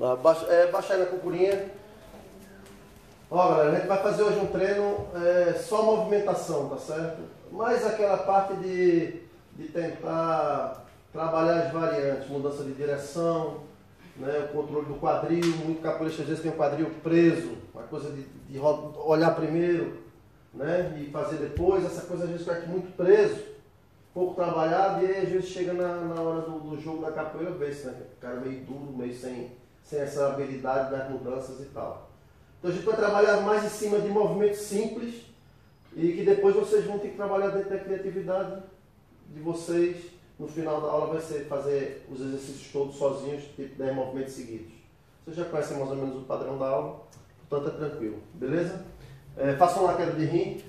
Baixa aí na cucurinha. Ó, galera, a gente vai fazer hoje um treino só movimentação, tá certo? Mais aquela parte de tentar trabalhar as variantes, mudança de direção, né, o controle do quadril. Muito capoeirista às vezes tem o quadril preso, uma coisa de olhar primeiro, né, e fazer depois. Essa coisa às vezes fica aqui muito preso, pouco trabalhado, e aí às vezes chega na hora do jogo da capoeira, vê-se, né, o cara meio duro, meio sem essa habilidade das mudanças e tal. Então a gente vai trabalhar mais em cima de movimentos simples e que depois vocês vão ter que trabalhar dentro da criatividade de vocês. No final da aula vai ser fazer os exercícios todos sozinhos, tipo 10 movimentos seguidos. Vocês já conhecem mais ou menos o padrão da aula, portanto é tranquilo, beleza? Façam lá a queda de rim.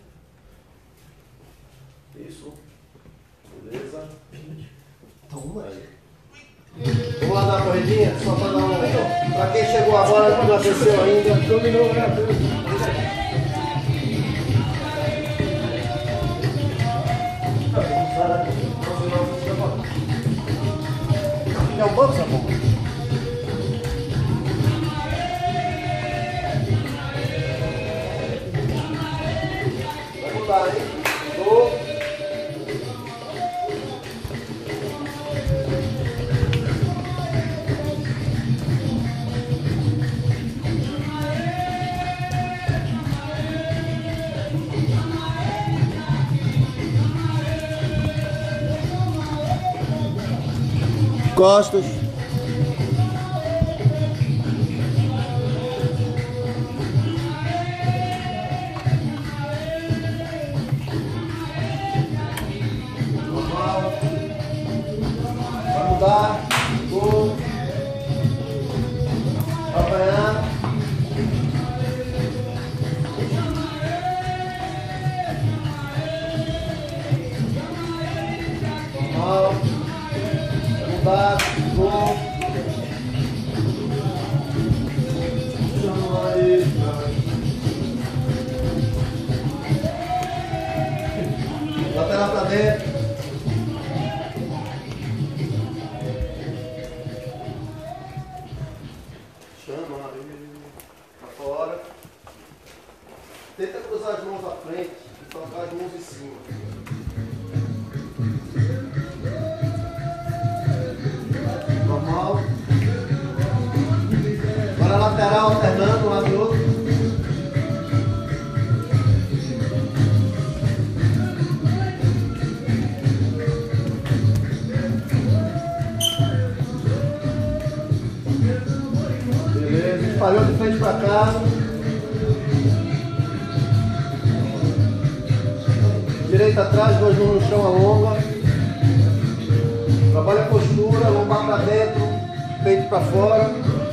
Isso. Beleza. Toma aí. Vamos lá dar uma corridinha, só para dar um... Para quem chegou agora e não desceu ainda. Dominou, né? É um banco, Sabão? Vai mudar, hein? Costas. Normal. Vai mudar. Vou. Apanhar. Normal. Vai, vou. Chama aí, lateral pra dentro. Chama aí, pra fora. Tenta cruzar as mãos à frente e tocar as mãos em cima. Normal. Agora lateral alternando um lado e outro. Beleza, espalhou de frente para cá. Direita atrás, dois mãos no chão, alonga. Trabalha a postura, lombar para dentro, peito para fora.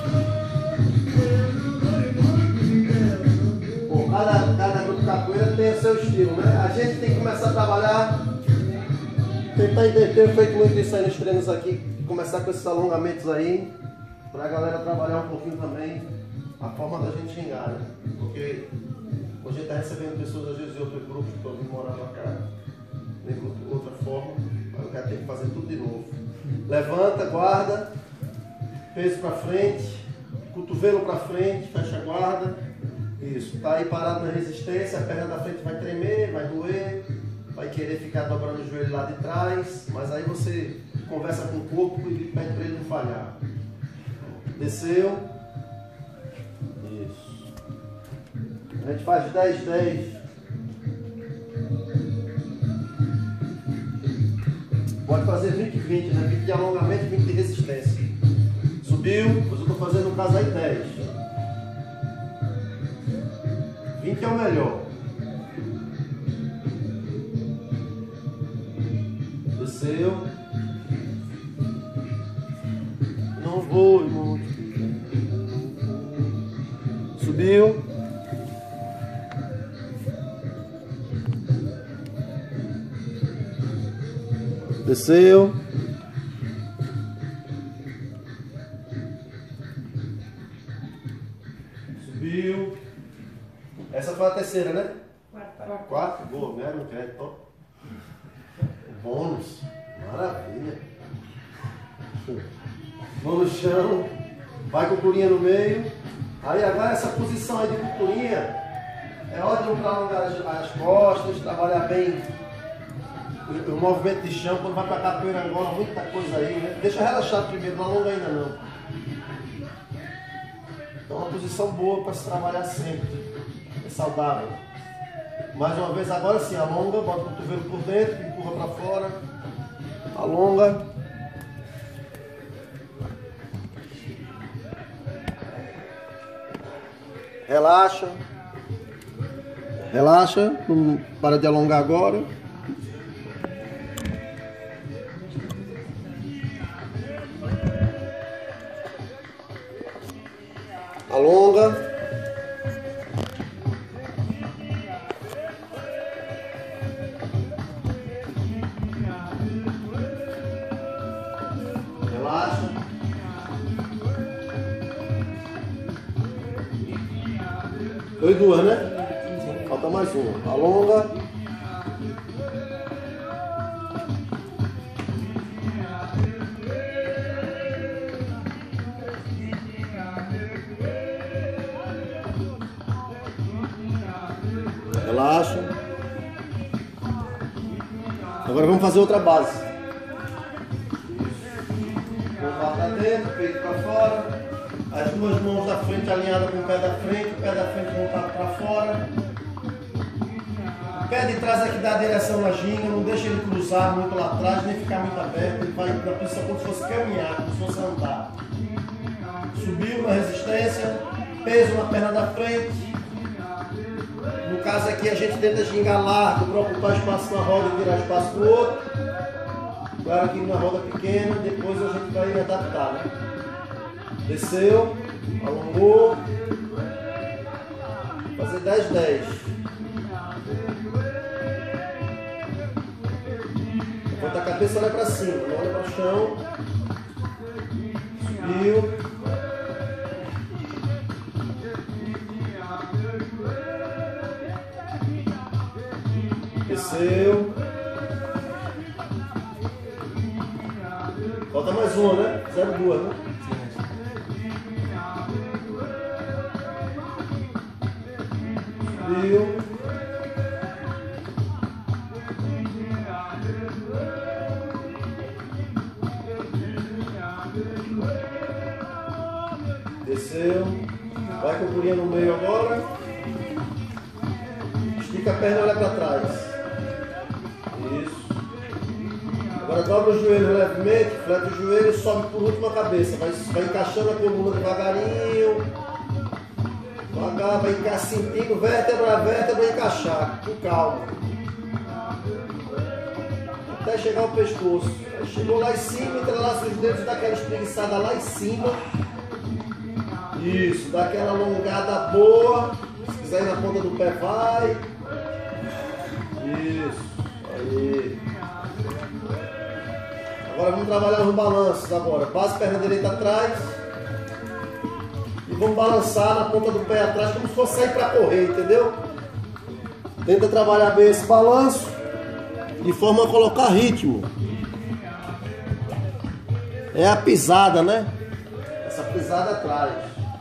Bom, cada grupo de capoeira tem o seu estilo, né? A gente tem que começar a trabalhar, tentar ter feito muito isso aí nos treinos aqui, começar com esses alongamentos aí, para a galera trabalhar um pouquinho também a forma da gente xingar, né? Porque hoje a gente está recebendo pessoas às vezes de outros grupos que estão vindo morar para cá, de outra forma. O cara tem que fazer tudo de novo. Levanta, guarda, peso para frente, cotovelo para frente, fecha a guarda. Isso, tá aí parado na resistência, a perna da frente vai tremer, vai doer, vai querer ficar dobrando o joelho lá de trás, mas aí você conversa com o corpo e pede para ele não falhar. Desceu. Isso. A gente faz 10, 10. Pode fazer 20, 20, né? 20 de alongamento e 20 de resistência. Subiu, depois eu estou fazendo no caso aí 10. 20 é o melhor. Desceu. Não vou, irmão. Subiu. Desceu. Subiu. Essa foi a terceira, né? Quarta. Boa, né? Não quer, top. Bônus. Maravilha. Mão no chão. Vai com culturinha no meio. Aí agora essa posição aí de culturinha é ótimo para alongar as costas, trabalhar bem o movimento de chão. Quando vai para capoeira Angola, muita coisa aí, né? Deixa relaxar primeiro, não alonga ainda não. Então é uma posição boa para se trabalhar sempre. É saudável. Mais uma vez, agora sim, alonga, bota o cotovelo por dentro, empurra para fora. Alonga. Relaxa. Relaxa, não para de alongar agora. Alonga. Relaxa. Foi duas, né? Falta mais uma. Alonga. Relaxa. Agora vamos fazer outra base. Vamos para dentro, peito para fora. As duas mãos da frente alinhadas com o pé da frente voltado para fora. O pé de trás aqui dá a direção na ginga, não deixa ele cruzar muito lá atrás, nem ficar muito aberto. Ele vai na posição como se fosse caminhar, como se fosse andar. Subiu na resistência, peso na perna da frente. No caso aqui a gente tenta gingar largo para ocupar espaço na roda e virar espaço para o outro. Claro que na roda pequena, depois a gente vai adaptar, né? Desceu, alongou, fazer 10-10. Levanta a cabeça, olha para cima, não olha para o chão. Subiu. Desceu. Falta mais uma, né? 0,2, né? Subiu. Desceu. Vai com a purinha no meio agora. Estica a perna e olha para trás. Isso. Agora dobra o joelho levemente, fleta o joelho e sobe por último a cabeça. Vai encaixando a coluna devagarinho. Devagar, vai sentindo vértebra a vértebra encaixar, com calma. Até chegar ao pescoço. Aí chegou lá em cima, entrelaça os dedos, dá aquela espreguiçada lá em cima. Isso, dá aquela alongada boa. Se quiser ir na ponta do pé, vai. Isso, aí. Agora vamos trabalhar os balanços agora. Base perna direita atrás. E vamos balançar na ponta do pé atrás como se fosse sair para correr, entendeu? Tenta trabalhar bem esse balanço de forma a colocar ritmo. É a pisada, né? Essa pisada atrás.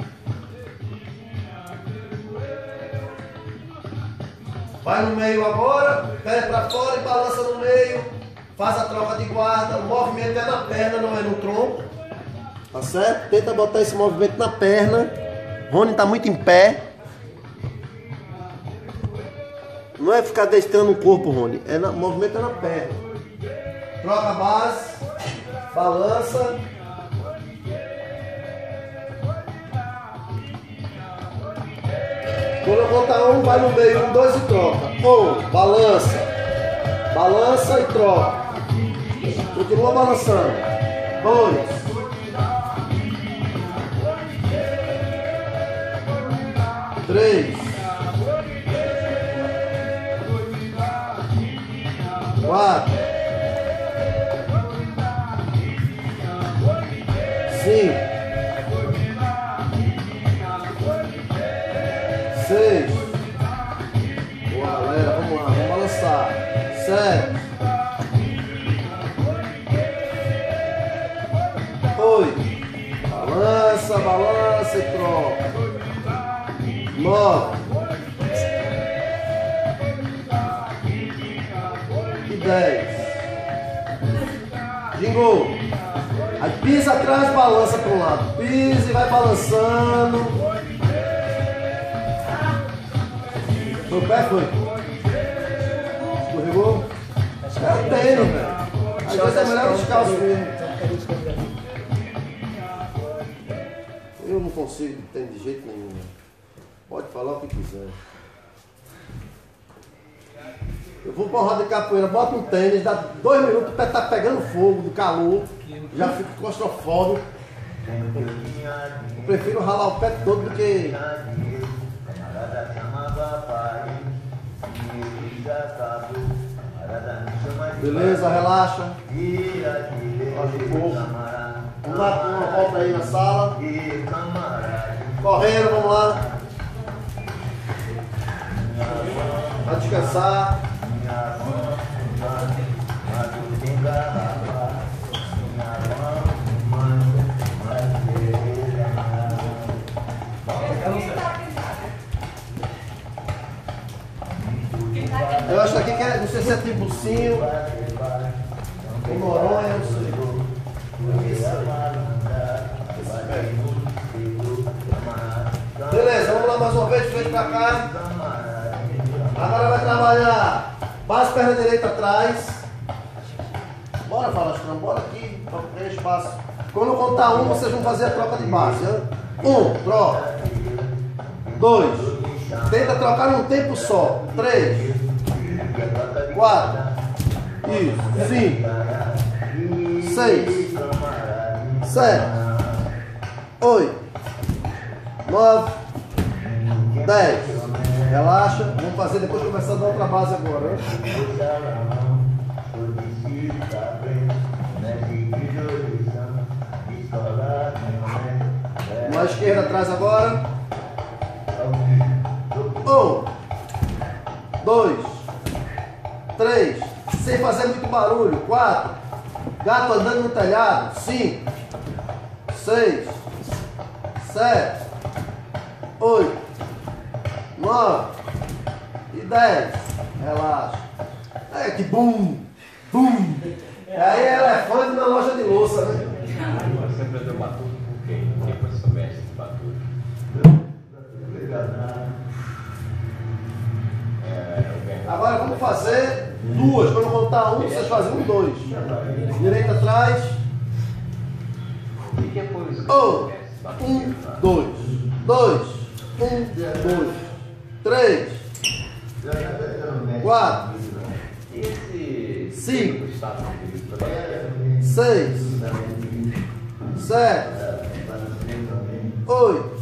Vai no meio agora, pé para fora e balança no meio. Faz a troca de guarda, o movimento é na perna, não é no tronco. Tá certo? Tenta botar esse movimento na perna. Rony tá muito em pé. Não é ficar deitando o corpo, Rony. O movimento é na perna. Troca a base. Balança. Quando eu contar um, vai no meio. 1, 2 e troca. 1, balança. Balança e troca. Continua balançando. 2. 3. 4. 5. 6. Boa, galera, vamos lá, vamos balançar. 7. 8. Balança, balança e troca. 9 e 10. Gingou. Aí pisa atrás, balança para um lado. Pisa e vai balançando. Foi o pé, foi? Escorregou? É o tênis, velho. Às vezes é melhor descalço mesmo. Eu não consigo tênis de jeito nenhum. Pode falar o que quiser. Eu vou pra uma roda de capoeira, bota um tênis, dá 2 minutos, o pé tá pegando fogo do calor, já fica claustrofóbico. Eu prefiro ralar o pé todo do que... Beleza, relaxa. Vamos lá, uma volta aí na sala. Correndo, vamos lá. Vai descansar. Eu acho que aqui não sei se é tibucinho ou noronha, não sei. Beleza, vamos lá mais uma vez, frente pra cá. Agora vai trabalhar base, perna direita atrás. Bora, Falastrão, bora aqui, para ter espaço. Quando eu contar 1, vocês vão fazer a troca de base. 1, troca. 2, tenta trocar num tempo só. 3, 4, isso, 5, 6, 7, 8, 9, 10. Relaxa, vamos fazer depois começar a dar outra base agora. Uma esquerda atrás agora. 1, 2, 3, sem fazer muito barulho. 4, gato andando no telhado. 5, 6, 7, 8, 9 e 10. Relaxa. É que bum, bum. Aí é elefante na loja de louça, né? Você aprendeu batuque com quem? Quem foi seu mestre de batuque? Agora vamos fazer 2. Quando eu contar 1, vocês fazem 1, 2. Direita atrás. 1, 2. 2, 1, 2. 3, 4, 5, 6, 7, 8,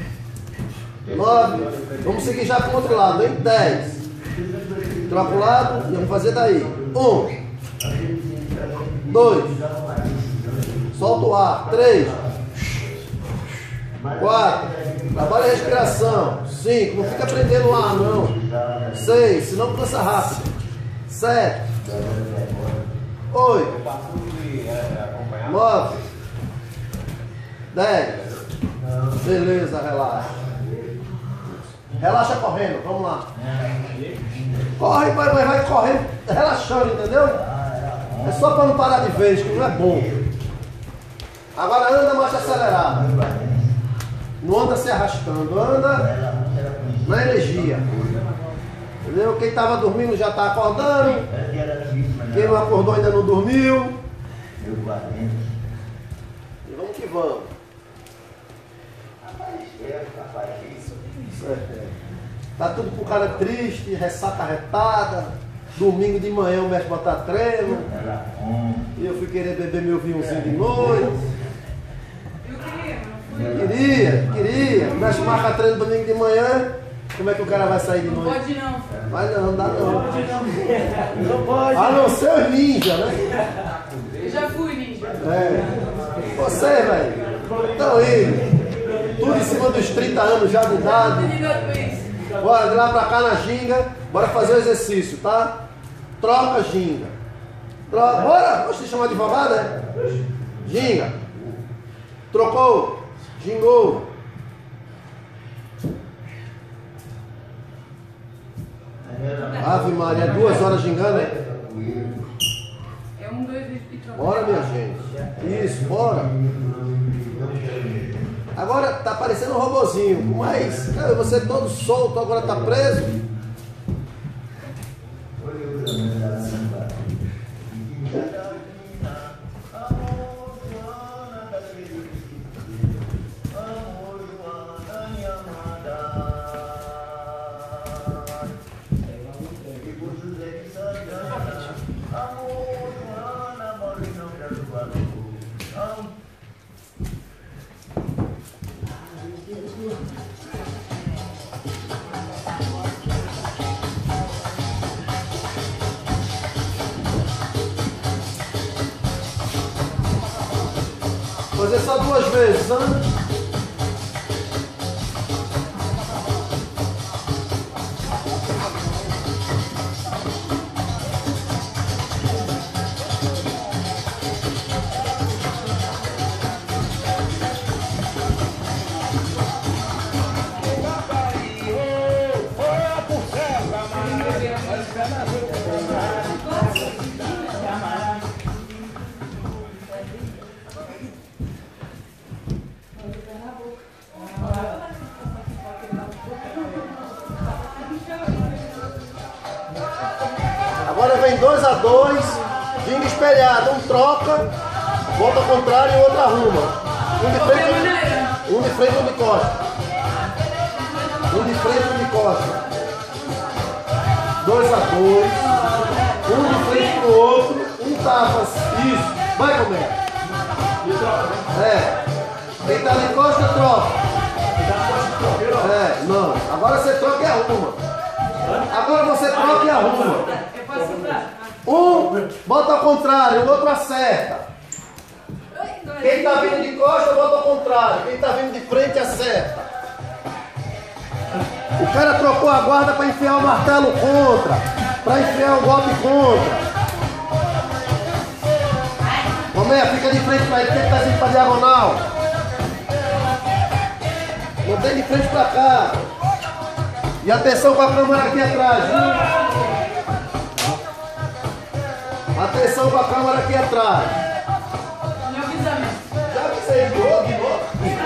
9. Vamos seguir já para o outro lado, hein? 10. Troca o lado e vamos fazer daí. 1, 2, solta o ar. 3, 4, trabalha a respiração. 5, não fica prendendo o ar não. 6, senão cansa rápido. 7, 8, 9, 10. Beleza, relaxa. Relaxa correndo, vamos lá. Corre, vai correndo, relaxando, entendeu? É só para não parar de vez, que não é bom. Agora anda marcha acelerada. Não anda se arrastando, anda na energia. Entendeu? Quem estava dormindo já está acordando. Quem não acordou ainda não dormiu. E vamos que vamos. Tá tudo com cara triste, ressaca retada. Domingo de manhã o mestre botar treino. E eu fui querer beber meu vinhozinho de noite. Queria. O mestre marca treino domingo de manhã. Como é que o cara vai sair de noite? Não pode não. Vai não, dá não. Não pode. A não ser os ninja, né? Eu já fui ninja. É. Você, velho. Estão indo. Tudo em cima dos 30 anos já de idade. Bora de lá pra cá na ginga. Bora fazer o exercício, tá? Troca ginga. Troca. Bora! Vou te chamar de advogado, né? Ginga. Trocou. Gingou. Ave Maria, 2 horas gingando, hein? É 1, 2 e troca. Bora, minha gente. Isso, bora. Agora tá parecendo um robozinho, mas cara, você todo solto, agora tá preso. Fazer só 2 vezes, hein? Agora vem 2 a 2, ginga espelhado, um troca, volta ao contrário e o outro arruma. Um de frente, um de costa. Um de frente, um de costa. 2 a 2, um de frente pro outro, um tava, isso, vai comer. É, quem tá de costa troca. É, não, agora você troca e arruma. Agora você troca e arruma. Um bota ao contrário, o outro acerta. Quem está vindo de costa bota ao contrário. Quem está vindo de frente acerta. O cara trocou a guarda para enfiar o martelo contra, para enfiar o golpe contra. Romé, fica de frente para ele, tem que estar indo para diagonal. Não tem de frente para cá. E atenção com a câmera aqui atrás. Atenção com a câmera aqui atrás. Meu avisamento. Já avisei de novo.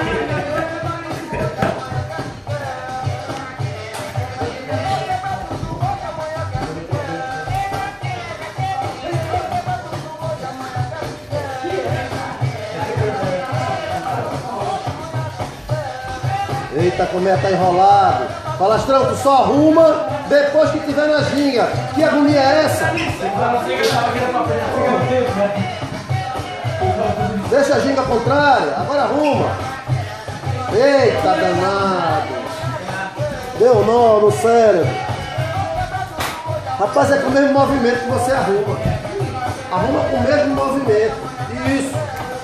Eita, como é que tá enrolado. Falastrão, tu só arruma depois que tiver na ginga. Que agonia é essa? Deixa a ginga contrária, agora arruma. Eita, danado. Deu nó no cérebro. Rapaz, é com o mesmo movimento que você arruma. Arruma com o mesmo movimento. Isso.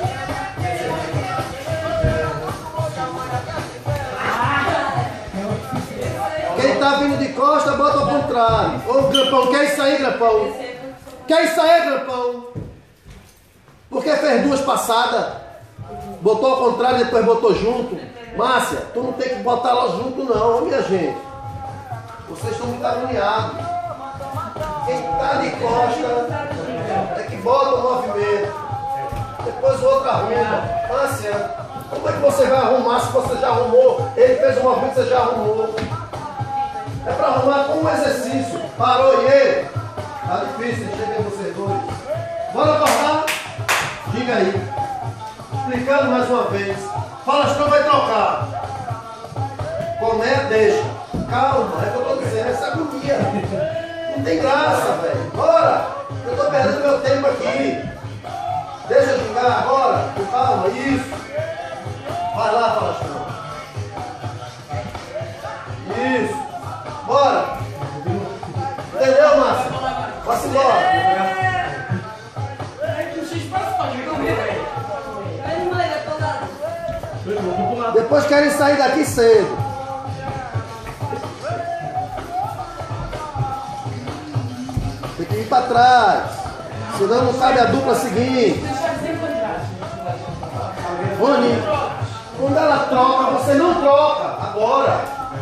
Quem tá vindo de costa, bota ao contrário. Ô, Grampão, quer isso aí, Grampão? Quer isso aí, Grampão? Porque fez 2 passadas. Botou ao contrário e depois botou junto. Márcia, tu não tem que botar ela junto não, minha gente. Vocês estão muito agoniados. Quem tá de costa é que bota o movimento. Depois o outro arruma. Márcia, como é que você vai arrumar se você já arrumou? Ele fez o movimento, você já arrumou. É para arrumar com um exercício. Parou e ele. Tá difícil, chega vocês dois. Bora acordar? Diga aí. Explicando mais uma vez. Falastrão vai trocar. Comé, deixa. Calma, é o que eu tô dizendo. Essa agonia. Não tem graça, velho. Bora. Eu tô perdendo meu tempo aqui. Deixa eu jogar agora. Calma, isso. Vai lá, Falastrão. Isso. Bora! Entendeu, Márcio? Vai-se embora! Depois querem sair daqui cedo. Tem que ir para trás. Senão não cabe a dupla seguinte. Rony, Quando ela troca, você não troca. Agora.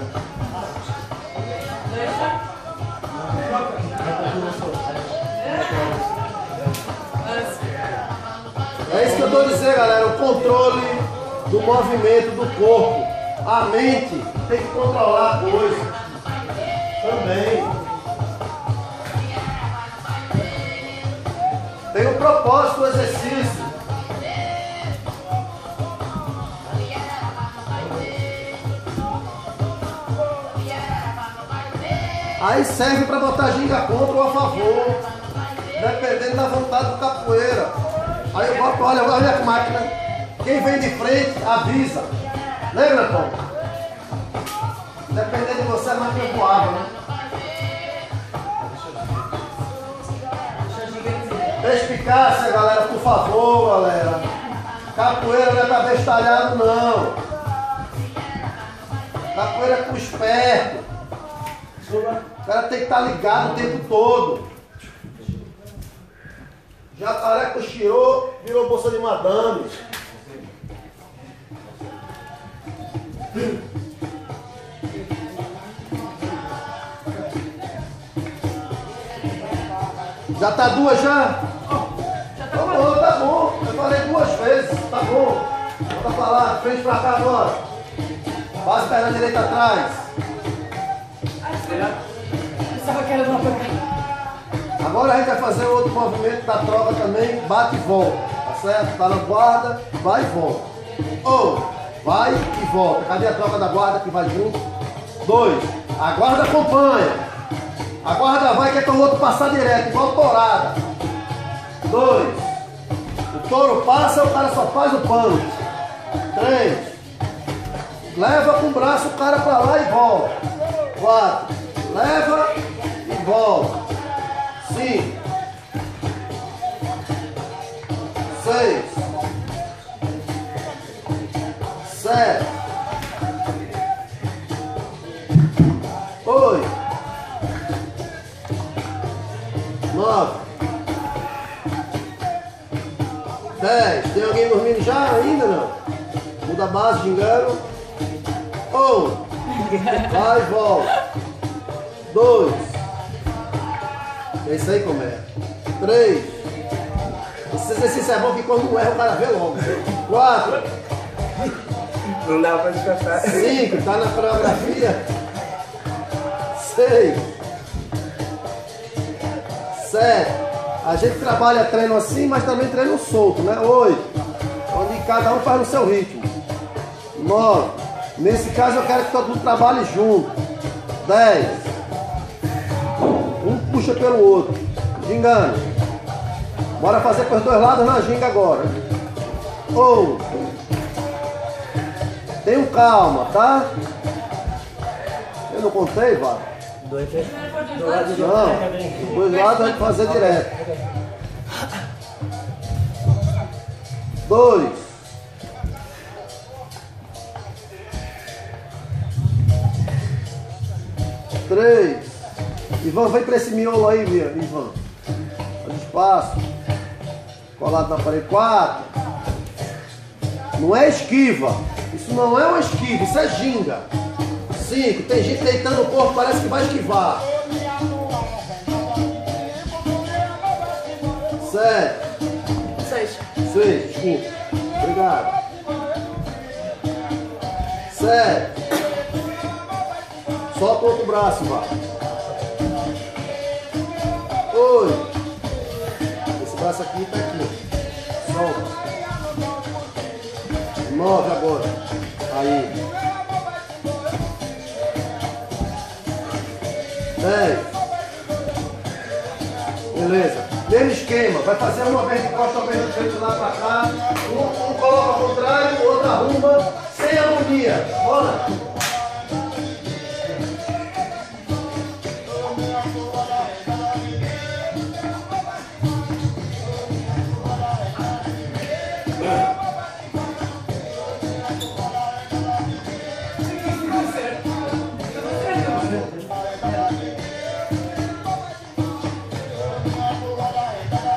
É isso que eu estou dizendo, galera. O controle do movimento do corpo. A mente tem que controlar a coisa. Também. Tem um propósito do exercício. Aí serve para botar ginga contra ou a favor, dependendo da vontade do capoeira. Aí eu boto, olha a máquina. Quem vem de frente avisa. Lembra, Tom? Dependendo de você, a máquina voava, né? Perspicácia, galera, por favor, galera. Capoeira não é pra bestalhado, não. Capoeira é com esperto. O cara tem que estar ligado o tempo todo. Jacaré cochilou, virou bolsa de madame. Já tá duas já? Tá bom, tá bom. Eu falei 2 vezes, tá bom. Volta pra lá, frente pra cá agora. Base perna direita atrás. Agora a gente vai fazer outro movimento da troca também, bate e volta, tá certo? Tá na guarda, vai e volta. Ou, vai e volta. Cadê a troca da guarda que vai junto? 2, a guarda acompanha. A guarda vai, quer que o outro passar direto, igual tourada. 2, o touro passa, o cara só faz o pano. 3, leva com o braço o cara pra lá e volta. 4, leva e volta. 5, 6, 7, 8, 9, 10. Tem alguém dormindo já? Ainda não? Muda a base, gingando. 1, vai e volta. 2, é isso aí como é. 3, esse exercício é bom que quando não erra o cara vê logo. 4, não dá pra descansar. 5, tá na coreografia. 6, 7, a gente trabalha treino assim, mas também treino solto, né? 8, onde cada um faz no seu ritmo. 9, nesse caso eu quero que todo mundo trabalhe junto. 10, um puxa pelo outro, gingando. Bora fazer com os dois lados na ginga agora. Tenham calma, tá? Eu não contei, Vá? Do lado de Não, dois lados a gente fazer direto. 2, 3. Ivan, vem pra esse miolo aí, Ivan. Faz espaço. Colado na parede. 4. Não é esquiva. Isso não é uma esquiva, isso é ginga. 5. Tem gente deitando o corpo, parece que vai esquivar. 7. 6. Desculpa. Obrigado. 7. Solta o outro braço, vá. 8. Esse braço aqui tá aqui. Solta. 9 agora. Aí. 10. Beleza. Mesmo esquema. Vai fazer uma vez de costa, uma vez de frente lá pra cá. Um coloca ao contrário, o outro arruma. Sem agonia. Bora.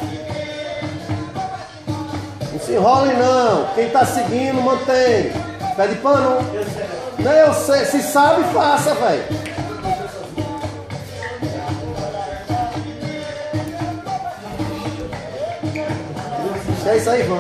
Não se enrole não. Quem está seguindo, mantém. Pé de pano. Não, eu sei. Se sabe, faça, velho. É isso aí, Ivan.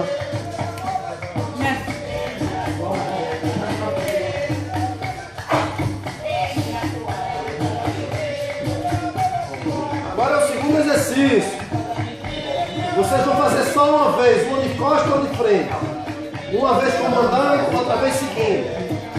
Agora é o segundo exercício. Vocês vão fazer só uma vez, uma de costa ou de frente. Uma vez comandando, outra vez seguindo.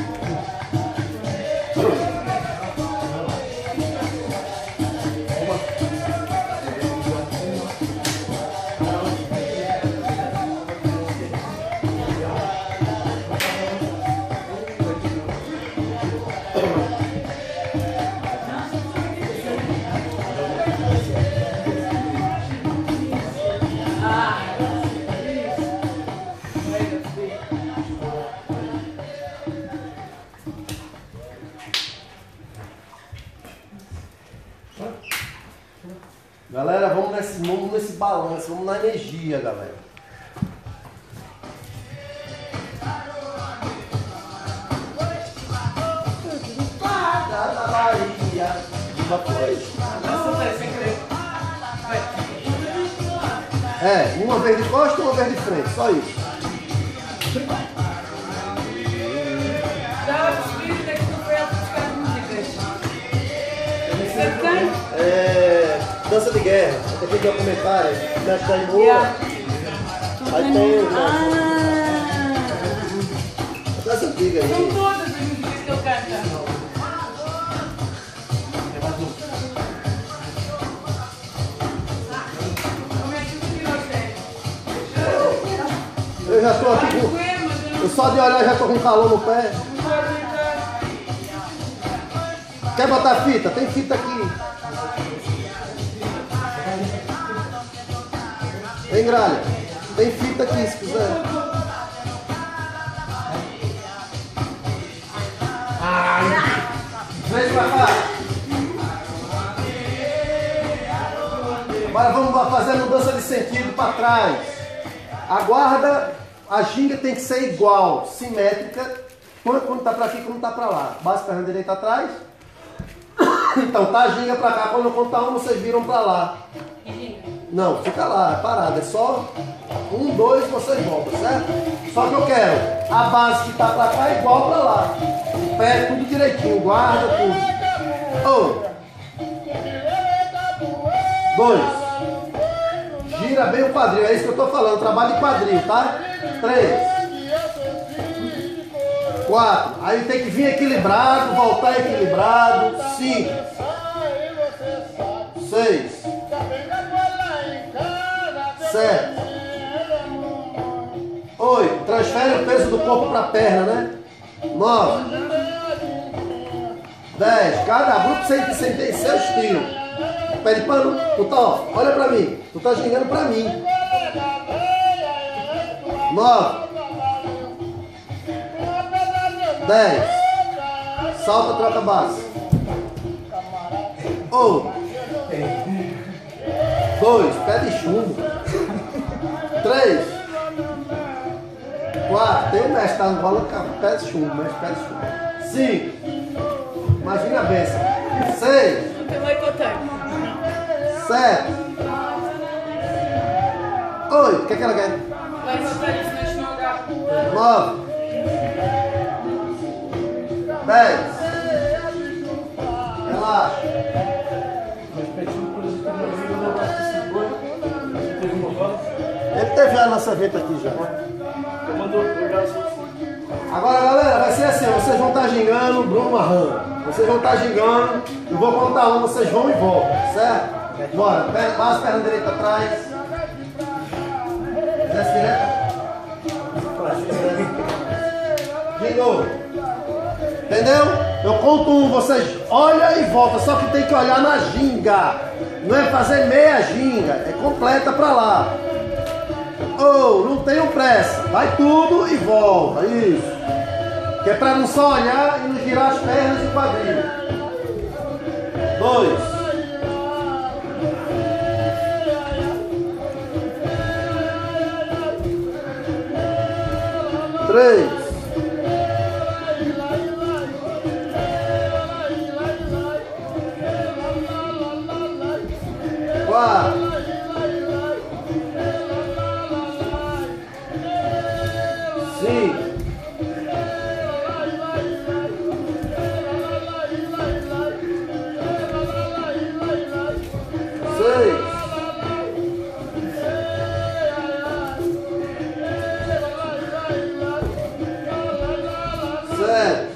Galera, vamos nesse balanço, vamos na energia, galera. Da Bahia. É, uma vez de costa e uma vez de frente, só isso. Dá os vídeos daqui do Fel buscar músicas. Você tem? Dança de guerra, tem que ver o comentário, mexe da boa. Aí tem dança antiga aí. São todas as músicas que eu canto. Como é que tu tirou certo? Eu já estou aqui com... Eu só de olhar já estou com calor no pé. Quer botar fita? Tem fita aqui. Tem gralha. Tem fita aqui se quiser. Vem pra cá. Agora vamos fazer a mudança de sentido para trás. A guarda, a ginga tem que ser igual, simétrica, quando tá para aqui, quando tá para lá. Base perna direita atrás. Então tá a ginga para cá, quando eu contar um, vocês viram para lá. Não, fica lá, é parado, é só 1, 2, vocês voltam, certo? Só que eu quero a base que tá para cá igual para lá. O pé tudo direitinho, guarda tudo. 1, 2. Gira bem o quadril, é isso que eu tô falando, trabalho de quadril, tá? 3, 4. Aí tem que vir equilibrado, voltar equilibrado. 5, 6, 7, 8. Transfere o peso do corpo para a perna, né? 9, 10. Cada grupo tem seu estilo. Pé de pano, tu tá, ó, olha pra mim. Tu tá gingando pra mim. 9, 10. Salta, troca base. 1, 2, pé de chumbo. 3, 4. Tem o mestre, tá? Não rola pé de chumbo, mestre, pé de chumbo. 5. Imagina a benção. 6. 7, 8. O que é que ela quer? 9, 10. Relaxa. Ele teve já a nossa venta aqui já. Agora, galera, vai ser assim: vocês vão estar gingando, Bruno Marrano. Vocês vão estar gingando, eu vou contar um, vocês vão e voltam, certo? Bora, base, perna direita atrás. Desce direita. De novo. Entendeu? Eu conto um, vocês olham e voltam, só que tem que olhar na ginga. Não é fazer meia ginga, é completa pra lá. Não tenho pressa. Vai tudo e volta, isso. Que é pra não só olhar e não girar as pernas e o quadril. 2. 3, 4. 5. 6. 7.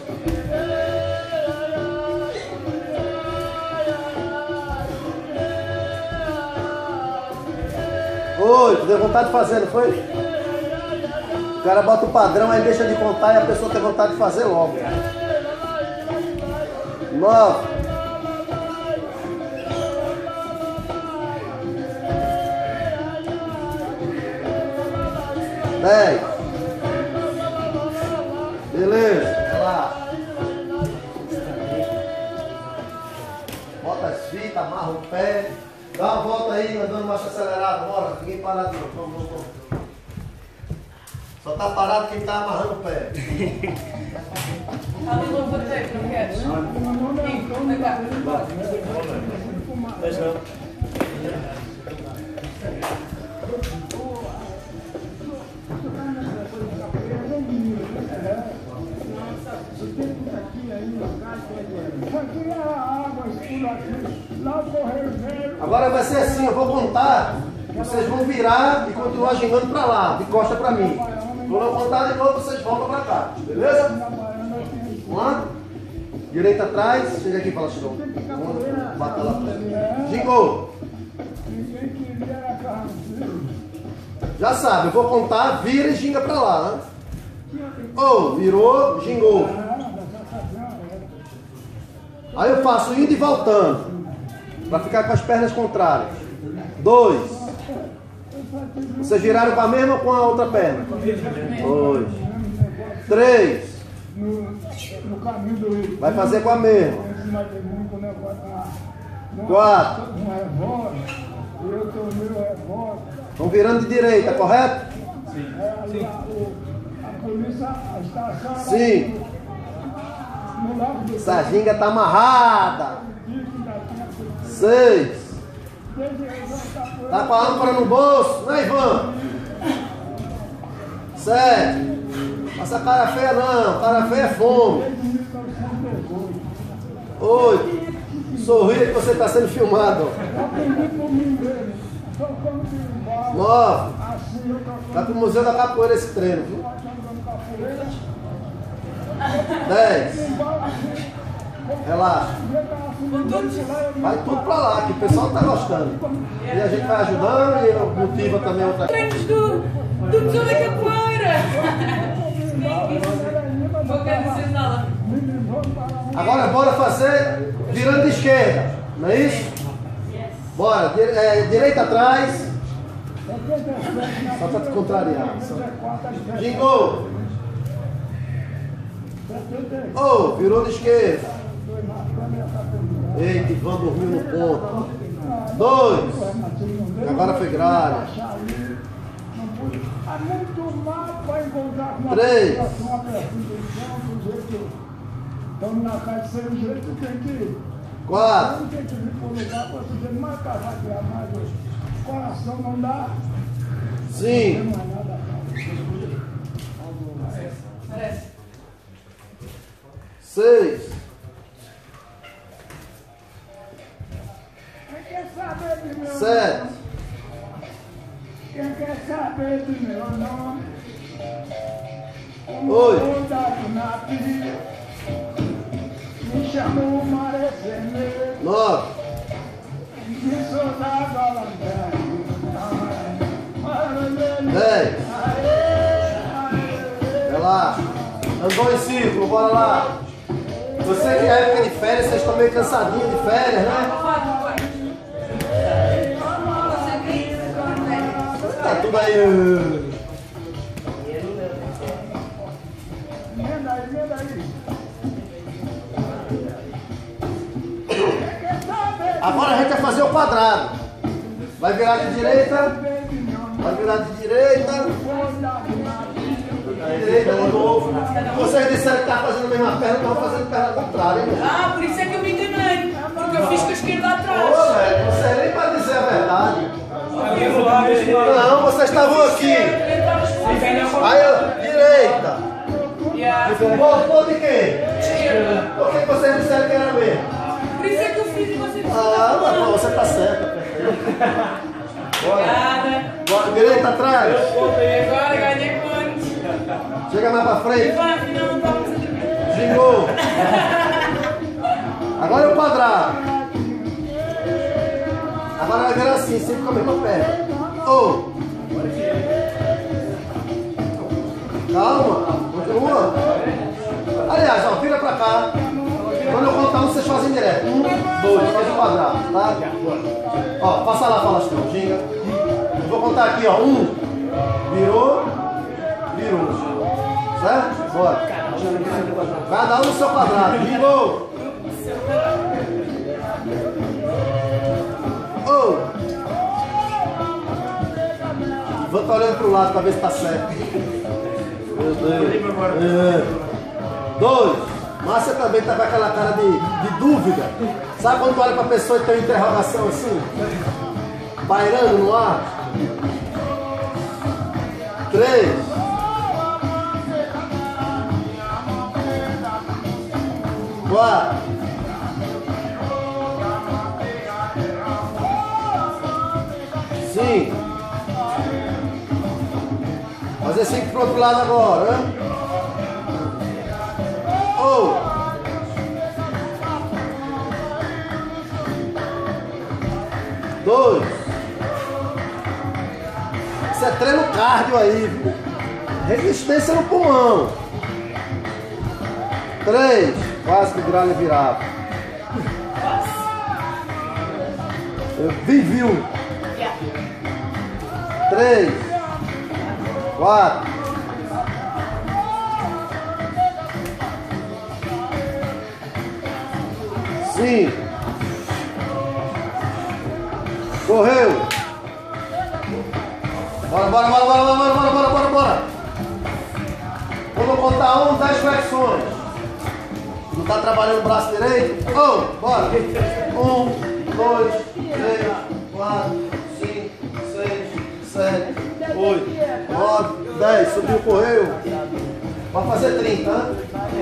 8. Deu vontade de fazer, não foi? O cara bota o padrão, aí deixa de contar e a pessoa tem vontade de fazer logo. 9. 10. Beleza, vai lá. Bota as fitas, amarra o pé. Dá uma volta aí, andando mais acelerado. Bora, ninguém parado não. Vamos. Só tá parado quem tá amarrando o pé. Ali não botei, não queres? Sim, cá. Mas não. Agora vai ser assim, eu vou contar, vocês vão virar e continuar gingando pra lá, de costa pra mim. Quando eu contar de novo, vocês voltam pra cá, beleza? Vamos lá? Direita atrás, chega aqui e fala Chirão. Bata lá. Gingou. Já sabe, eu vou contar, vira e ginga pra lá. Ou, virou, gingou. Aí eu faço indo e voltando. Pra ficar com as pernas contrárias. 2. Vocês viraram com a mesma ou com a outra perna? 2. 3. Vai fazer com a mesma. 4. Estão virando de direita, correto? Sim. 5. Essa ginga tá amarrada. 6. Tá com a âncora no bolso, né, Ivan? 7. Passa cara feia não, cara feia é fome. 8. Sorria que você está sendo filmado. 9. Vai pro Museu da Capoeira esse treino, viu? 10. Relaxa. Vai tudo pra lá, que o pessoal tá gostando. E a gente vai ajudando e motiva também outra coisa. Treinos do Museu da Capoeira. Vou querer dizer nada. Agora bora fazer virando de esquerda, não é isso? Bora, direita atrás. Só pra te contrariar. Gingou. Oh, virou de esquerda. Eita, Ivan dormiu no ponto. 2. E agora foi gralha. 3. Estamos na casa de ser um jeito, tem que 4. tem que vir para o lugar para você mais carraquear mais o coração não dá. 5. Não é nada. 6. Quem quer saber de meu 7. nome? Quem quer saber de meu nome? 8. Me chamou Marecene, 9. de soldado alambrado. 10. Relaxa. Andou em círculo, bora lá. Eu sei que é época de férias, vocês estão meio cansadinhos de férias, né? Tá tudo aí. Emenda aí. Agora a gente vai fazer o quadrado. Vai virar de direita. Vai virar de direita. Direita de novo. Vocês disseram que estavam fazendo a mesma perna, estavam fazendo perna contrária, hein? Ah, por isso é que eu me enganei. Porque eu fiz com a esquerda atrás. Ô, velho, não sei nem para dizer a verdade. Não, vocês estavam aqui. Aí, direita. Voltou de quem? Por que vocês disseram que era mesmo? Por isso é que eu fiz e você fez. Ah, mas você tá certo. Bora. Bora. Direita atrás. Agora ganhei quanto? Chega mais pra frente. Vai, afinal não estamos a dormir. Gingou. Agora é o quadrado. Agora vai virar assim, sempre com a mesma perna. Oh. Calma, continua. Aliás, ó, vira pra cá. Quando eu contar um, vocês fazem direto. 1, 2, faz o quadrado, tá? Ó, passa lá, Falastrão, ginga. Eu vou contar aqui, ó. 1, virou, virou. Certo? Bora. Cada um no seu quadrado. Virou. Oh. Vou estar olhando pro lado pra ver se tá certo. Meu Deus. 2. Márcia também tá com aquela cara de dúvida. Sabe quando tu olha pra pessoa e tem uma interrogação assim? Pairando no ar? 3. 4. 5. Fazer 5 pro outro lado agora, né? Oh. 2. Isso é treino cardio aí, viu? Resistência no pulmão. 3. Quase que gralha virava. Eu viu. 3. 4. 5. Correu. Bora. Quando eu contar 1, 10 flexões. Não tá trabalhando o braço direito? Oh, bora. 1, 2, 3, 4, 5, 6, 7, 8, 9, 10. Subiu, correu. Vai fazer 30, né?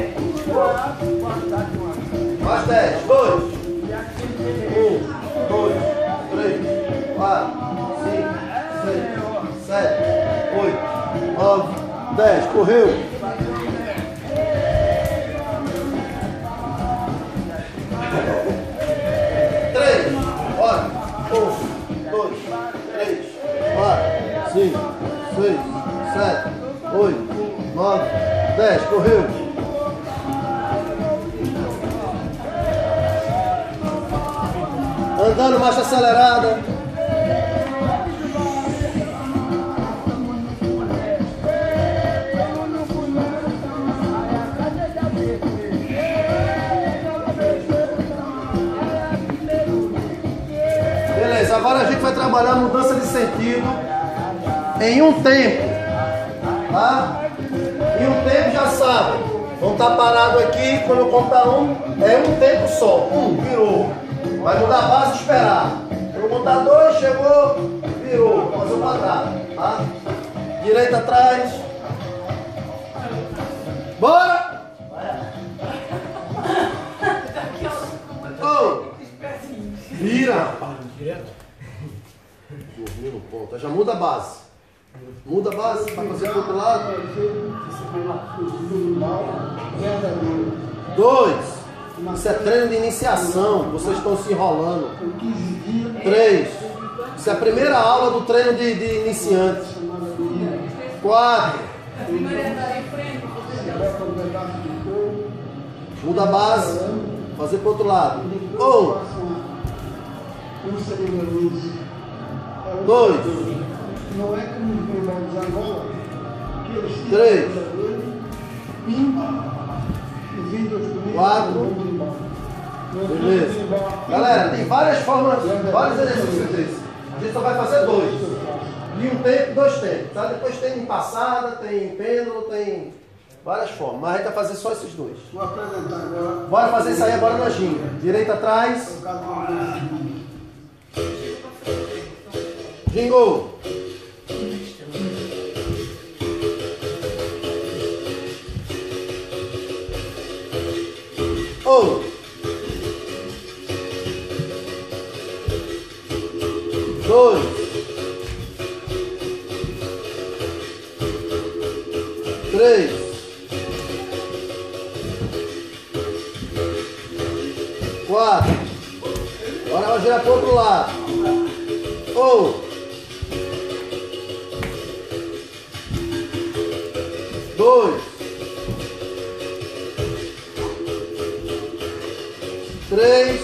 Mais 10. 2. 1, 2, 3, 4, 5, 6, 7, 8, 9, 10. Correu. 3. Bora. 1, 2, 3, 4, 5, 6, 7, 8, 9, 10. Correu. Andando marcha acelerada. Beleza, agora a gente vai trabalhar a mudança de sentido em um tempo, tá? Em um tempo já sabe. Vão estar parado aqui, quando eu contar 1, é um tempo só. 1, virou. Vai mudar a base e esperar. Quando eu contar 2, chegou, virou. Vou fazer o quadrado, tá? Direita atrás. Bora! Oh. Vira! Dormiu no ponto. Já muda a base. Muda a base para fazer pro outro lado. 2. Isso é treino de iniciação. Vocês estão se enrolando. 3. Isso é a primeira aula do treino de iniciante. 4. Muda a base. Fazer pro outro lado. 1. 2. Não é como os irmãos agora, que eles 3. 4. Beleza. Galera, tem várias formas, vários exercícios desses. A gente só vai fazer 2. E um tempo, 2 tempos. Tá? Depois tem passada, tem pêndulo, tem várias formas. Mas a gente vai fazer só esses 2. Vou apresentar agora. Bora fazer isso aí agora na ginga. Direita atrás. Jingle. Oh. 2. 3. 4. Agora vai girar para o outro lado. 2. 3.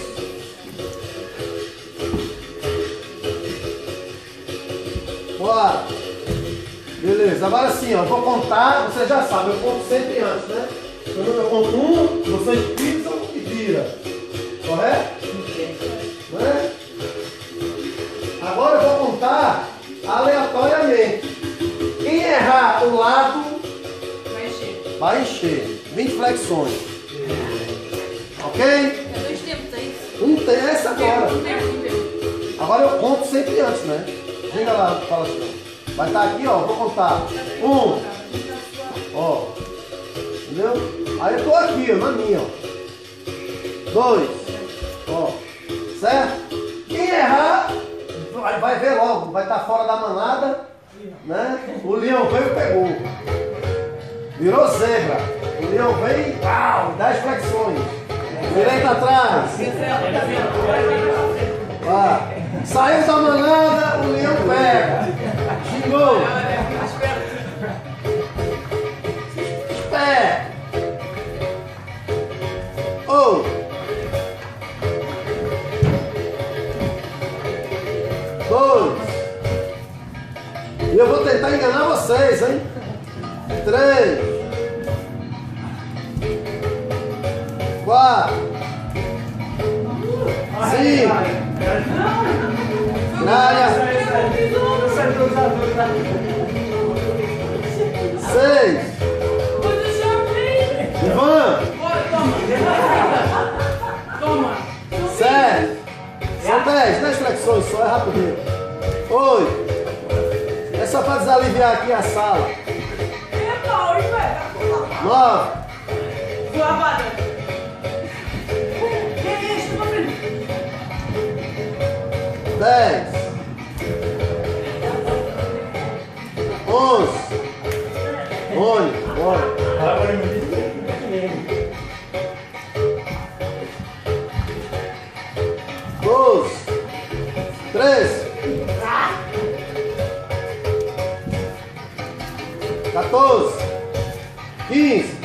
4. Beleza, agora sim, ó, vou contar, você já sabe, eu conto sempre antes, né? Quando eu conto 1, vocês pisam e viram. Correto? Não é? Agora eu vou contar aleatoriamente. Quem errar o lado vai encher. 20 flexões. Ok? É 2 tempos, é isso? Um tem essa agora. Um tempo. Agora eu conto sempre antes, né? Chega lá, fala assim. Vai estar aqui, ó, vou contar. 1. Ó. Entendeu? Aí eu tô aqui, ó, na minha, ó. 2. Ó. Certo? Quem errar, vai ver logo. Vai estar fora da manada, né? O leão veio e pegou. Virou zebra. O leão veio e uau, 10 flexões. Direita atrás. Vai. Saiu da manada, o leão pega. Xingou. Espera. Oh. 2. E eu vou tentar enganar vocês, hein? 3. 4. 5. Gralha. 6. Ivan. Toma. 7. São 10 flexões só, é rapidinho. 8. É só para desaliviar aqui a sala. 9. 10. 11. Bora. 12. 13. 14. 15.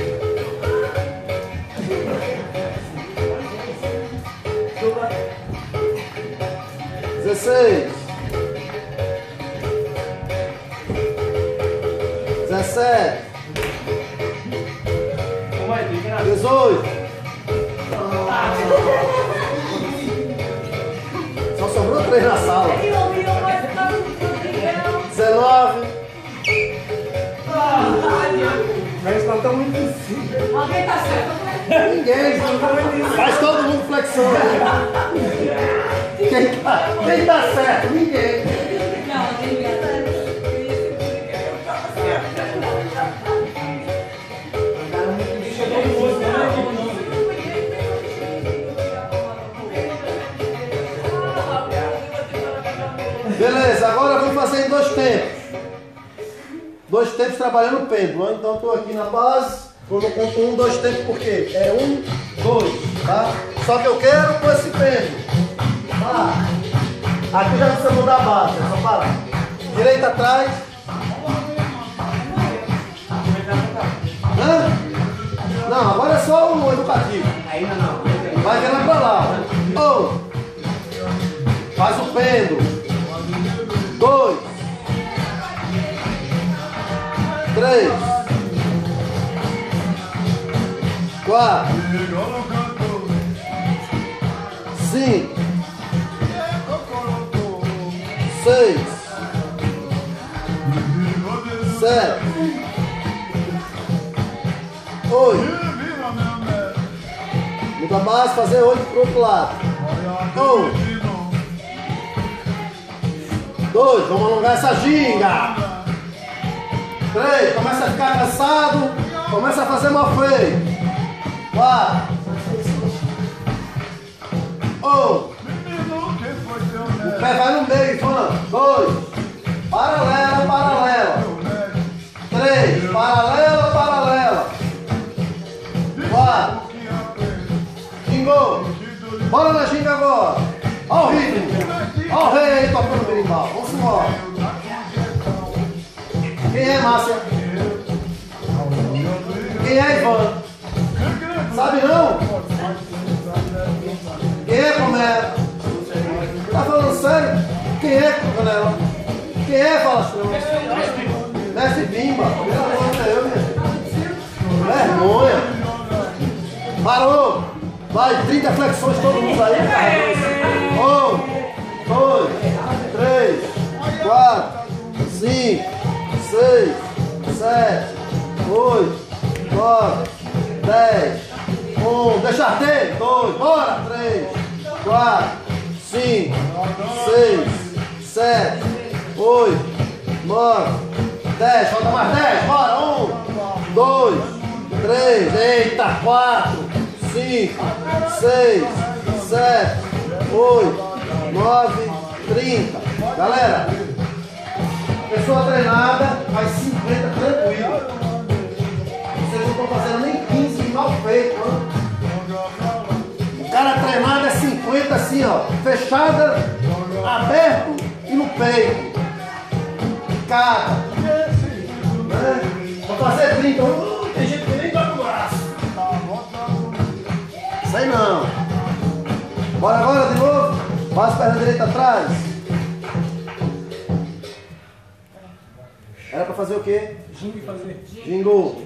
16. 17. 18. Só sobrou 3 na sala. 19. Mas não tá muito difícil. Alguém tá certo? Ninguém. Faz todo mundo flexão. Quem tá certo? Ninguém. Não, tem Beleza, agora vamos fazer em 2 tempos. 2 tempos trabalhando o pêndulo. Então estou aqui na base. Quando eu conto 1, 2 tempos, por quê? É 1, 2, tá? Só que eu quero com esse pêndulo. Tá? Aqui já não precisa mudar a base, é só parar. Direita atrás. Hã? Não, agora é só o educativo. Vai virar pra lá. Faz o pêndulo. 2. 3. 4. 5. 6. 7. 8. Muda a base, fazer 8 pro outro lado. 1. 2, vamos alongar essa ginga. 3, começa a ficar cansado, começa a fazer mal feio. 4, 1, o pé vai no meio, Ivan. 2, paralela, paralela. 3, paralela, paralela. 4, gingou. Bora na ginga agora. Olha o ritmo. Olha o rei tocando berimbau. Vamos embora. Quem é Márcia? Quem é Ivan? Sabe não? Quem é Comé? Tá falando sério? Quem é Canela? Quem é Falastrão? Mestre Bimba. Pelo amor de Deus, minha gente. Vergonha. Parou. Vai, 30 flexões todo mundo aí. 1, 2, 3, 4, 5, 6, 7, 8, 9, 10. 1, deixa ter. 2, bora. 3, 4, 5, 6, 7, 8, 9, 10. Falta mais 10. Bora. 1, 2, 3. Eita, 4. 5, 6, 7, 8, 9, 30. Galera, pessoa treinada faz 50 tranquilo. Vocês não estão fazendo nem 15 mal feito, né? O cara treinado é 50 assim, ó. Fechada, aberto e no peito. Cara, né? Vou fazer 30. Tem gente que nem toca o braço. Sei não. Bora agora de novo. Passa a perna direita atrás. Era pra fazer o quê? Gingou.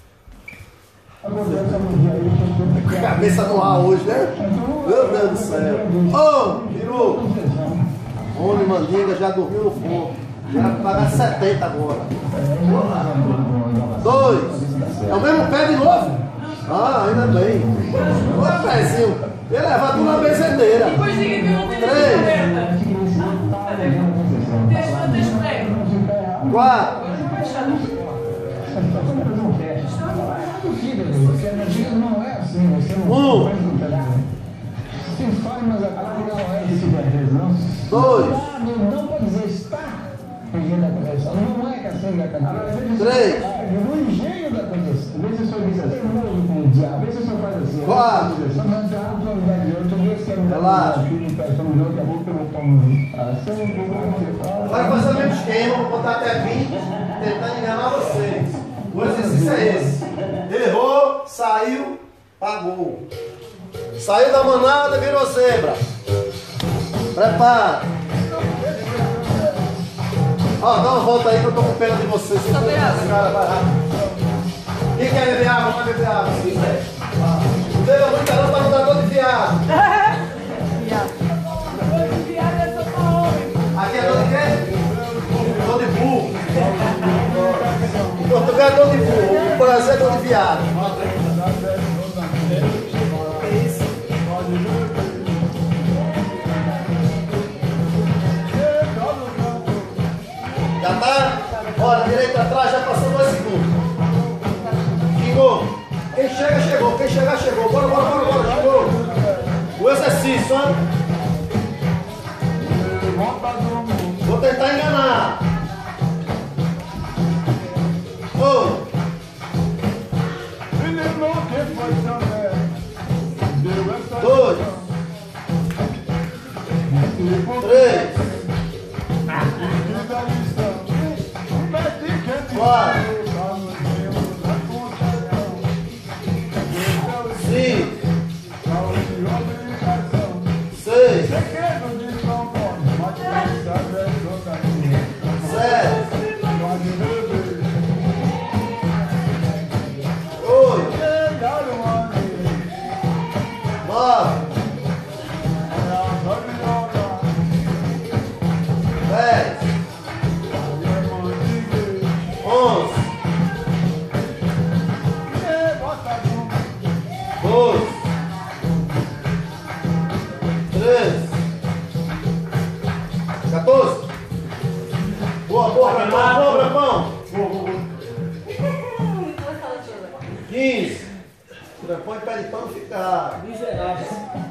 Cabeça no ar hoje, né? Meu Deus do céu. Virou. Homem, mandinga, já dormiu no fundo. Era pra pagar 70 agora. 2. É o mesmo pé de novo? Ah, ainda bem. Ô pezinho, ele leva tudo na benzedeira. 3, 4. Não é assim, você não faz um pedaço. Você faz, mas a prática não é esse verdadeiro, não. 2. Não pode dizer estar fugindo da condição. Não é que assim vai cantar. 3. No engenho da condição. Vê se o senhor diz assim, com o diabo. Vê se o senhor faz assim. 4. Relaxa. Vai fazer o mesmo esquema, vou botar até 20, tentando enganar vocês. O exercício é esse. Errou, saiu, pagou. Saiu da manada, virou zebra. Prepara. Ó, dá uma volta aí que eu tô com pena de vocês. Quem quer beber água? Vai beber água. Se quiser. Não beba muita não pra não dar dor de viado. Aqui é dor de quê? Dor de burro. Em Portugal é dor de burro. No Brasil é dor de viado. Já tá? Bora, direita atrás, já passou 2 segundos. Xingou. Quem chega, chegou. Quem chegar, chegou. Bora, bora, bora, bora. Xingou. O exercício, ó. Vou tentar enganar. 1. 2. 3. 4. 5. 6. 7. 8. 9. não ficar. Miserável.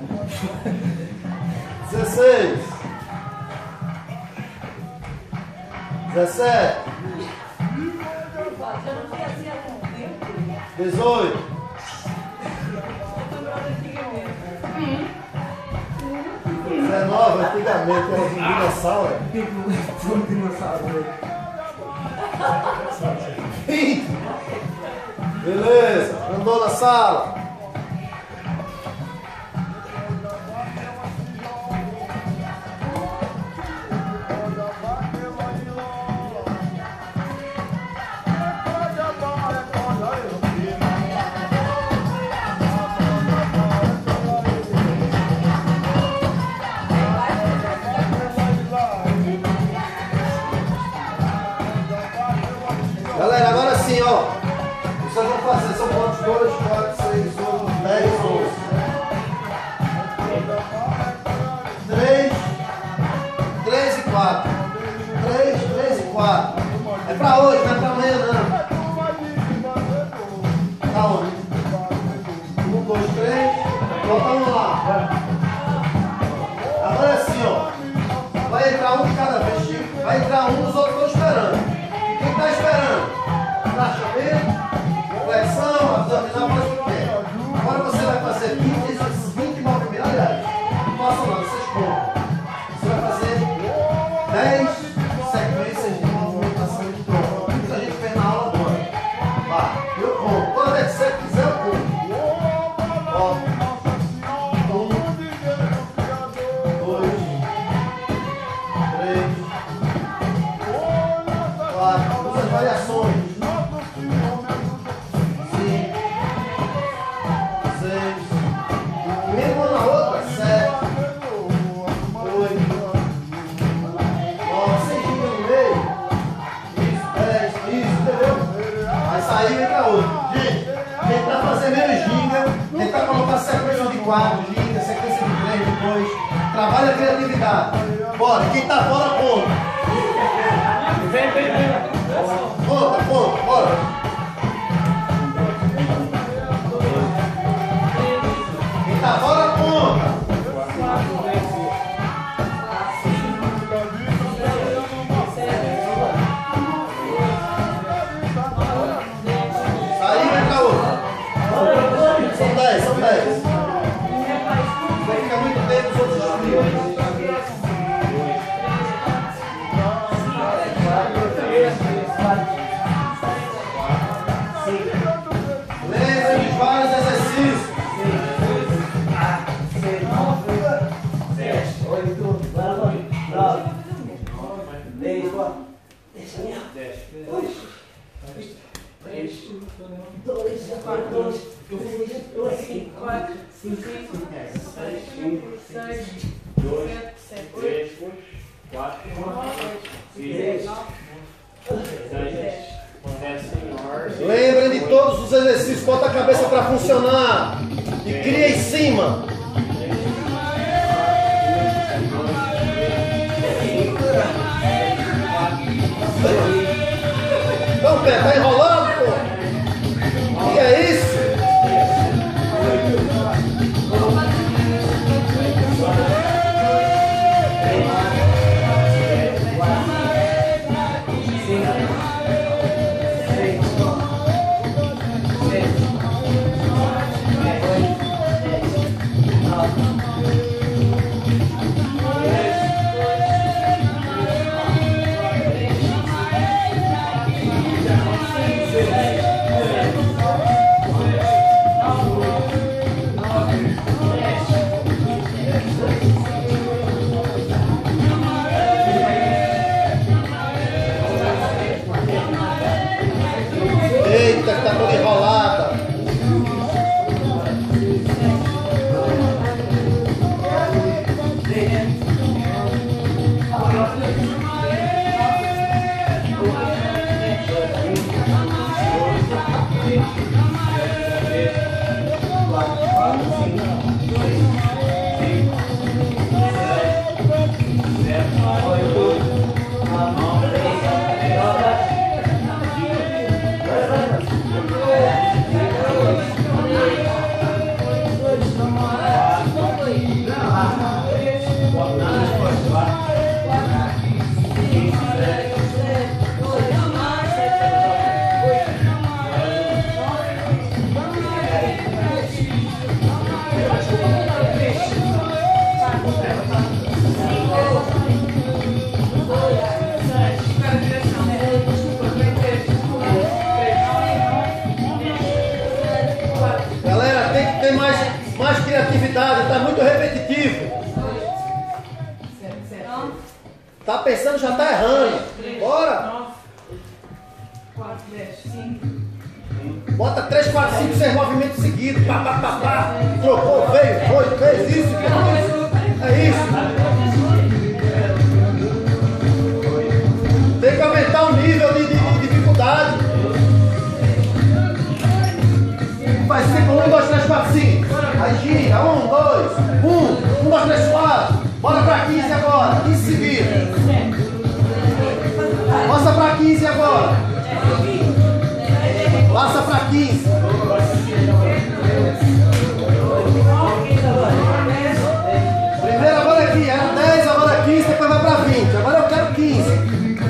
16. 17. 18. 19, antigamente era um dinossauro. Foi um dinossauro. 20. Beleza, andou na sala. Galera, agora sim, ó. Vocês vão fazer, são quantos? 2, 4, 6, 8, 10, 11. 3 e 4. 3 e 4. É pra hoje, não é pra amanhã não. Tá onde? 1, 2, 3. Volta um lá. Agora é assim, ó. Vai entrar um de cada vez, Chico. Vai entrar um, os outros estão esperando. Quem está esperando? Agachamento, flexão, abdominal, faz o que quer. Agora você vai fazer 20 movimentos. Aliás, não façam nada, vocês contam. Você vai fazer 10 sequências de movimentação de tronco. Isso a gente fez na aula agora. Vá, eu conto. Toda vez que você quiser, eu conto. Ó. 1, 2, 3, 4. Duas variações. 5, 6. Mesmo uma na outra. 7, 8, 9. 6 no meio. Isso, 10. Isso, entendeu? Aí saiu, entra outro. Gente, tentar fazer menos ginga. Tentar colocar sequência de 4 ginga, sequência de 3, de 2. Trabalha a criatividade. Bora, quem tá fora, conta. Conta, bora. Quem tá fora, conta. Saiu, entra outro. São 10, são 10. Vai ficar muito tempo os outros destruídos. Lembra de vários exercícios. 7, 8, 9, 10, 4. 3, 2, 4, 5, 4, 5, 6, 7, 8, 4, 10, 10. Lembrem de todos os exercícios. Bota a cabeça para funcionar. E cria em cima. Então, pé, tá enrolando, pô? Que é isso? criatividade, tá muito repetitivo. Tá pensando, já tá errando. Bora! 4, 10, 5. Bota 3, 4, 5, 6 movimentos seguidos. Pá, pá, pá, pá. Trocou, veio, foi, fez isso. É isso. Tem que aumentar o nível de dificuldade. Vai ser com 1, 2, 3, 4, 5. Aí gira. 1, 2, 1, 2, 3, 4. Bora pra 15 agora. 15 seguidos. Passa pra 15 agora. Passa pra 15. Primeiro agora aqui, era 10, agora 15, depois vai pra 20. Agora eu quero 15.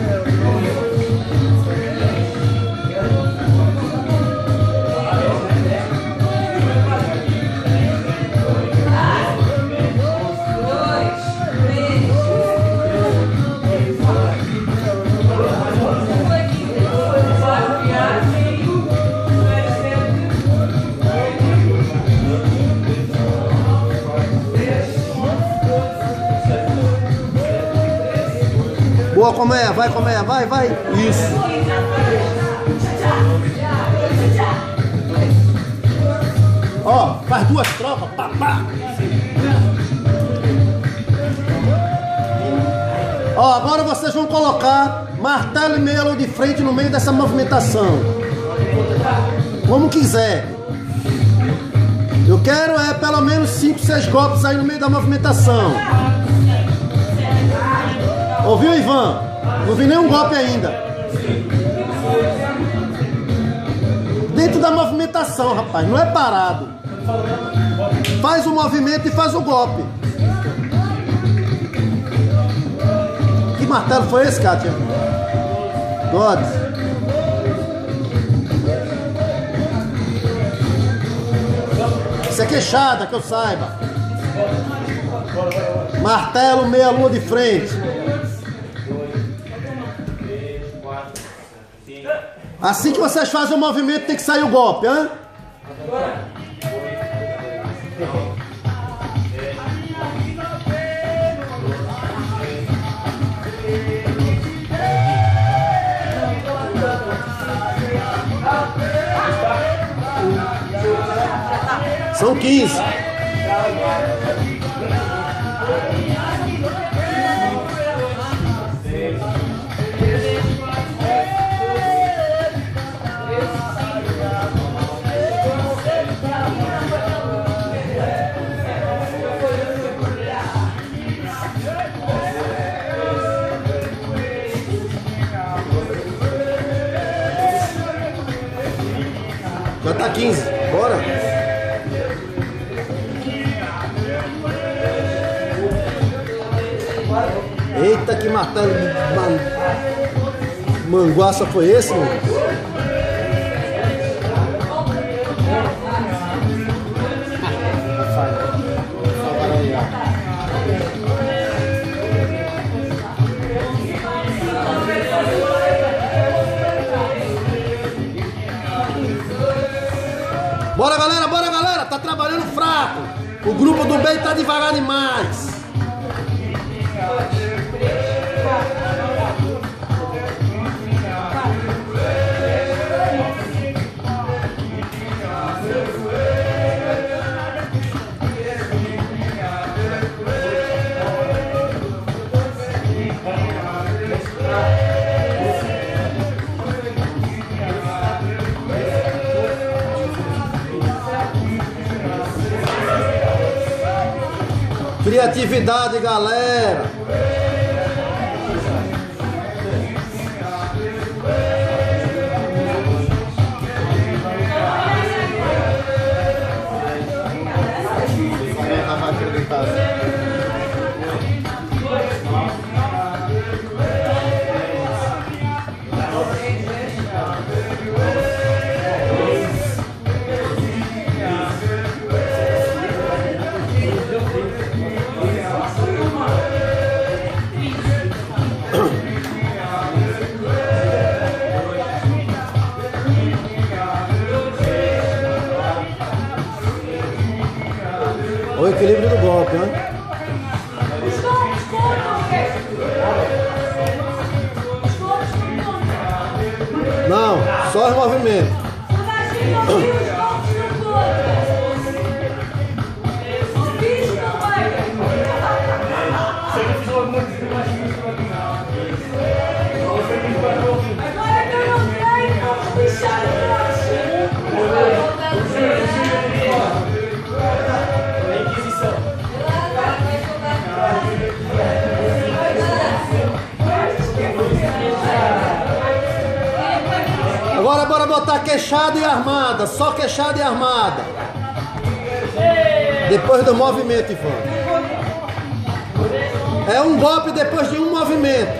Boa, Colmeia, vai, Colmeia, vai, vai. Isso. Ó, faz 2 trocas, pá, pá. Ó, agora vocês vão colocar martelo e meia lua de frente no meio dessa movimentação. Como quiser. Eu quero pelo menos 5, 6 golpes aí no meio da movimentação. Ouviu, Ivan? Não vi nenhum golpe ainda. Dentro da movimentação, rapaz, não é parado. Faz o movimento e faz o golpe. Que martelo foi esse, Kátia? God. Isso é queixada, que eu saiba. Martelo, meia lua de frente. Assim que vocês fazem o movimento, tem que sair o golpe, hein? São 15. Já tá 15, bora. Eita, que martelo manguaça foi esse, mano? Bora galera, tá trabalhando fraco. O grupo do bem tá devagar demais. Criatividade, galera. O equilíbrio do golpe, né? Os golpes contam, velho. Os golpes não contam. Não, só os movimentos. O Varginho não viu, os golpes não contam. Os bichos não vai. Agora que eu não treino, vamos bichar o próximo. Agora bora botar queixada e armada. Só queixada e armada. Depois do movimento, Ivan. É um golpe depois de um movimento.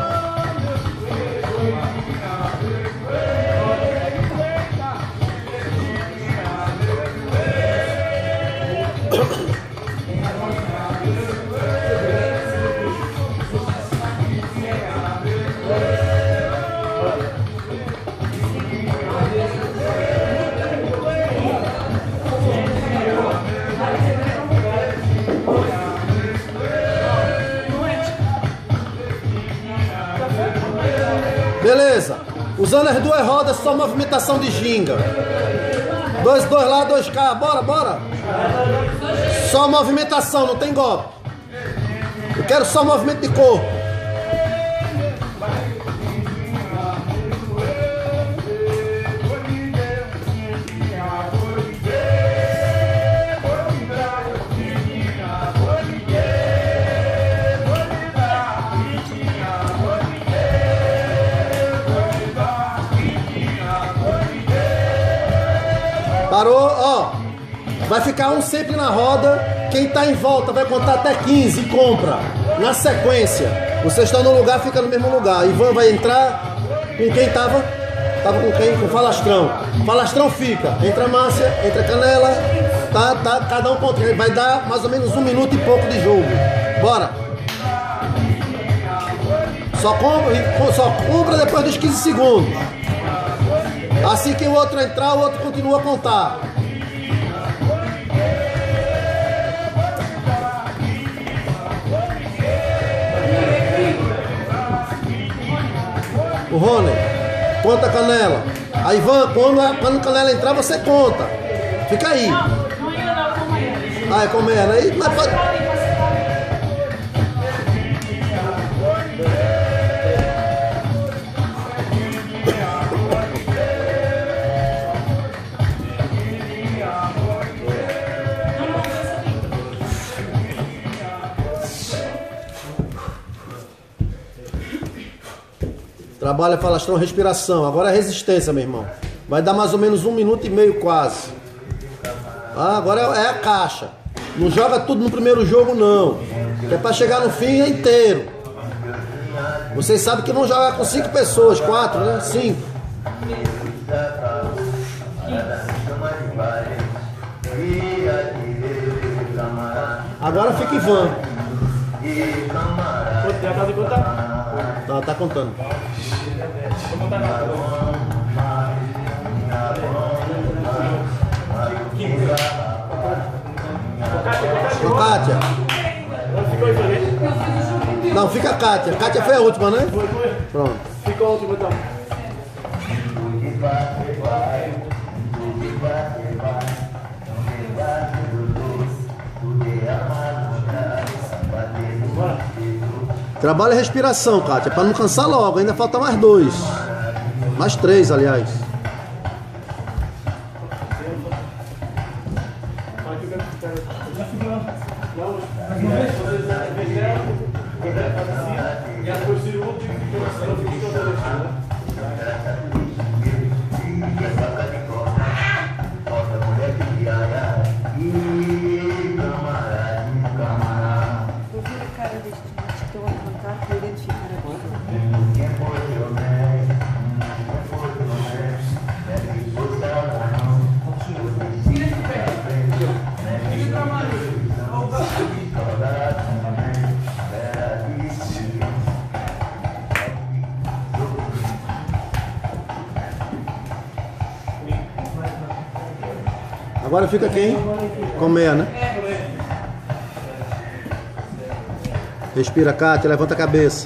Beleza. Usando as duas rodas, só movimentação de ginga. Dois lá, 2K. Bora, bora. Só movimentação, não tem golpe. Eu quero só movimento de corpo. Parou, ó. Vai ficar um sempre na roda. Quem tá em volta vai contar até 15 e compra. Na sequência. Vocês estão no lugar, fica no mesmo lugar. Ivan vai entrar com quem tava? Tava com quem? Com Falastrão. Falastrão fica. Entra Márcia, entra Canela. Tá, cada um contra. Vai dar mais ou menos 1 minuto e pouco de jogo. Bora. Só compra depois dos 15 segundos. Assim que o outro entrar, o outro continua a contar. O Rony, conta a Canela. Aí Ivan, quando a Canela entrar, você conta. Fica aí. Não ainda não, como é? Ah, é como é, né? Aí, trabalha Falastrão, respiração. Agora é resistência, meu irmão. Vai dar mais ou menos 1 minuto e meio quase. Ah, agora é a caixa. Não joga tudo no primeiro jogo, não. Que é pra chegar no fim inteiro. Vocês sabem que vão jogar com 5 pessoas, 4, né? 5. Agora fica Ivan. Tá contando. Ô, Kátia. Não, fica a Kátia. Kátia foi a última, né? Pronto. Ficou a última, então. Trabalha a respiração, Kátia, pra não cansar logo. Ainda falta mais 2. Mais 3, aliás. Agora fica quem? Comer, né? Respira, Kátia, levanta a cabeça.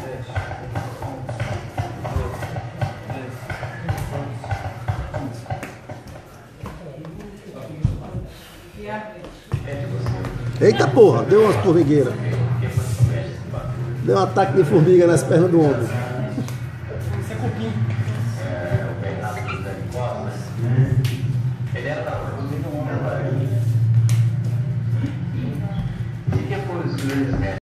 Eita porra, deu umas formigueiras. Deu um ataque de formiga nas pernas do ombro. Isso é cupim. O Bernardo José de Costas. Ele era da onde? O que é por isso, né?